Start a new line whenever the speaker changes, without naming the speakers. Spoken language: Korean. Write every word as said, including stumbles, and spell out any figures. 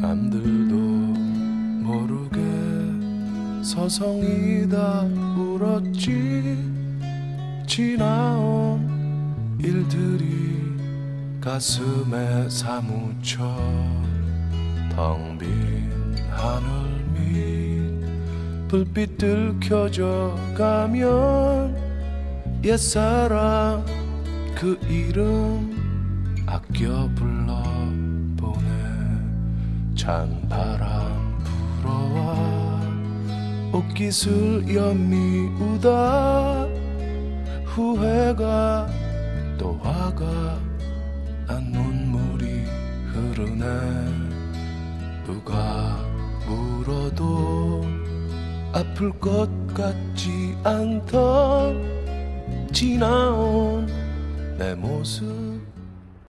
남들도 모르게 서성이다 울었지. 지나온 일들이 가슴에 사무쳐 텅 빈 하늘 밑 불빛들 켜져 가면 옛사랑 그 이름 아껴 불러보네. 찬바람 불어와 옷깃을 연미우다 후회가 또 화가 난 눈물이 흐르네. 누가 물어도 아플 것 같지 않던 지나온 내 모습